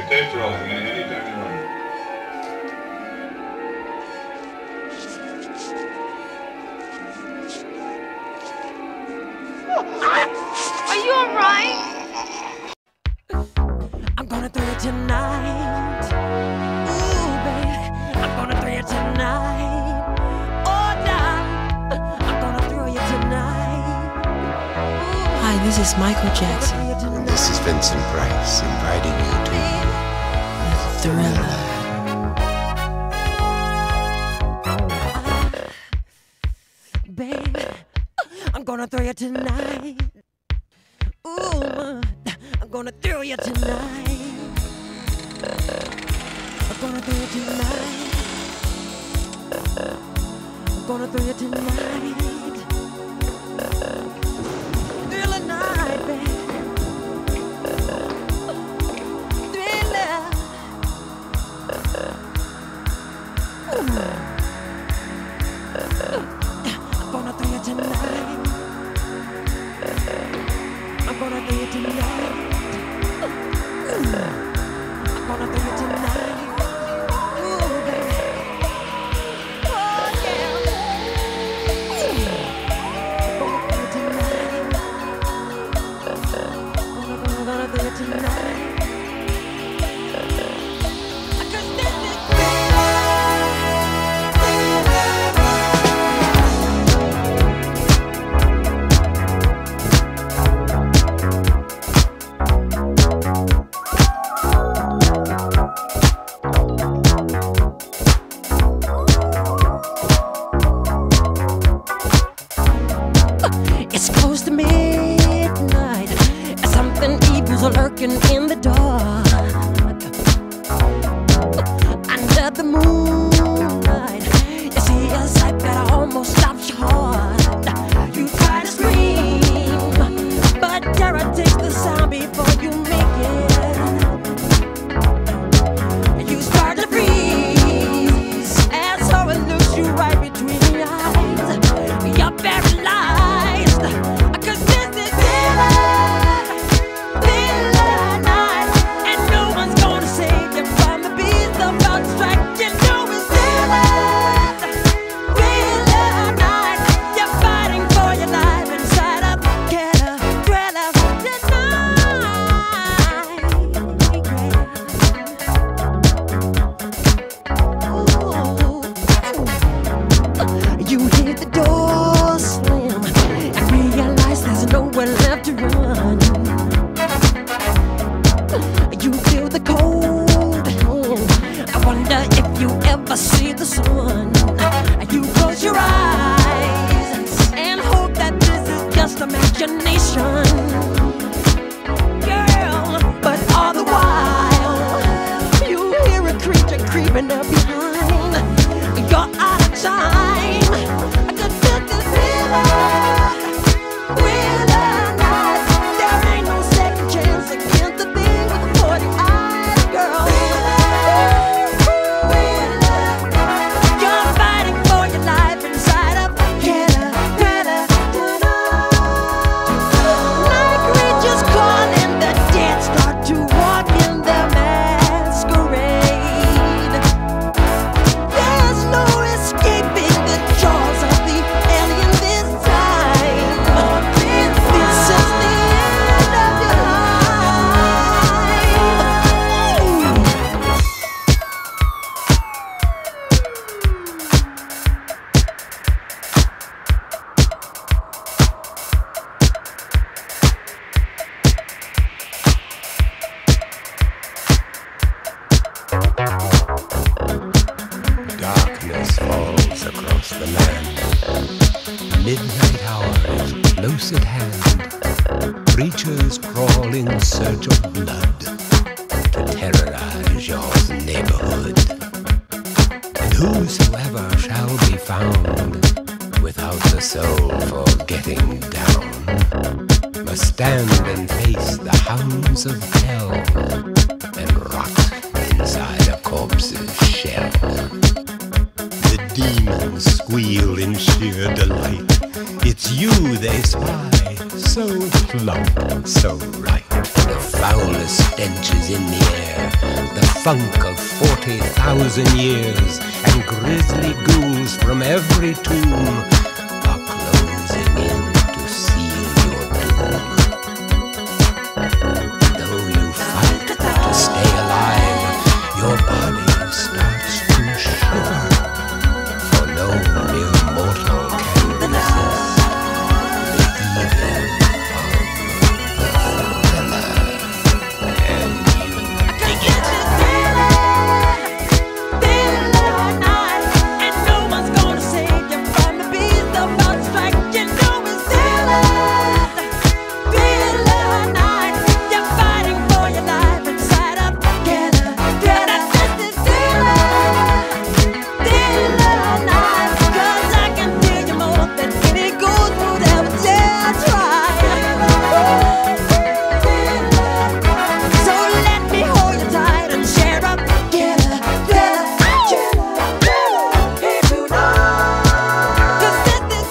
Tape rolling anytime you want. Are you alright? I'm gonna throw you tonight. Ooh, baby, I'm gonna throw you tonight. Oh, nah, I'm gonna throw you tonight. Hi, this is Michael Jackson. This is Vincent Price inviting you to Thriller. Baby, I'm gonna throw you tonight. Ooh, I'm gonna throw you tonight. I'm gonna throw you tonight. I'm gonna throw you tonight. Thriller night, baby. Thriller. I'm gonna throw you tonight. I'm gonna throw you tonight. I'm gonna throw you tonight. Ooh, baby. Oh, yeah. I'm gonna throw you tonight. I'm gonna throw you tonight. It's close to midnight. Something evil's lurking in the dark. Under the moonlight, you see a sight that almost stops your heart. You try to scream, but terror takes the sound before you make it. You start to freeze, and so it looks you right between the eyes. You're paralyzed, 'cause this is thriller night, and no one's gonna save you from the beast about to strike. You know it's thriller night. You're fighting for your life inside a thriller tonight. You hear the door slam and realize there's nowhere left to run. You feel the cold hand. I wonder if you ever see the sun. You close your eyes and hope that this is just imagination, girl. But all the while, you hear a creature creeping up behind. You're out of time. I could feel this thriller night. There ain't no second chance against the thing with the 40 eyes, girl. You're fighting for your life inside of thriller tonight. Night creatures calling, the dead start to walk in their masquerade. There's no escaping the jaws of the alien this time. This is the end of your life. Darkness falls across the land. Midnight hour is close at hand. Creatures crawl in search of blood to terrorize your neighborhood. And whosoever shall be found without the soul for getting down must stand and face the hounds of hell and rot inside a corpse's shell. The demons squeal in sheer delight. It's you they spy, so plump, so right. the foulest stenches in the air, the funk of 40,000 years, and grisly ghouls from every tomb are closing in to seal your doom. Though you fight to stay alive, your body starts to shiver, for no mere mortal can resist the evil of the thriller. And you dig it. And no one's gonna save you from the beast about to strike. You know it's thriller night. You're fighting for your life inside up together. This is thriller night. 'Cause I can feel you more than any ghost would ever dare try. So let me hold you tight and share up together. If you know, 'cause this is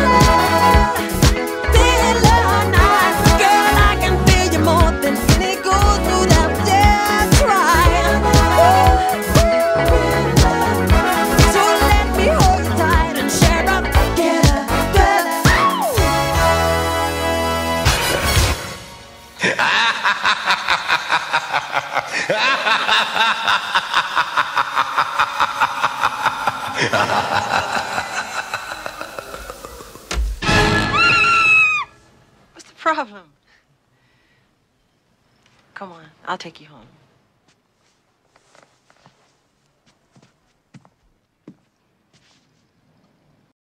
thriller night. Girl, I can feel you more than any ghost would ever dare try. So let me hold you tight and share up together. What's the problem? Come on, I'll take you home.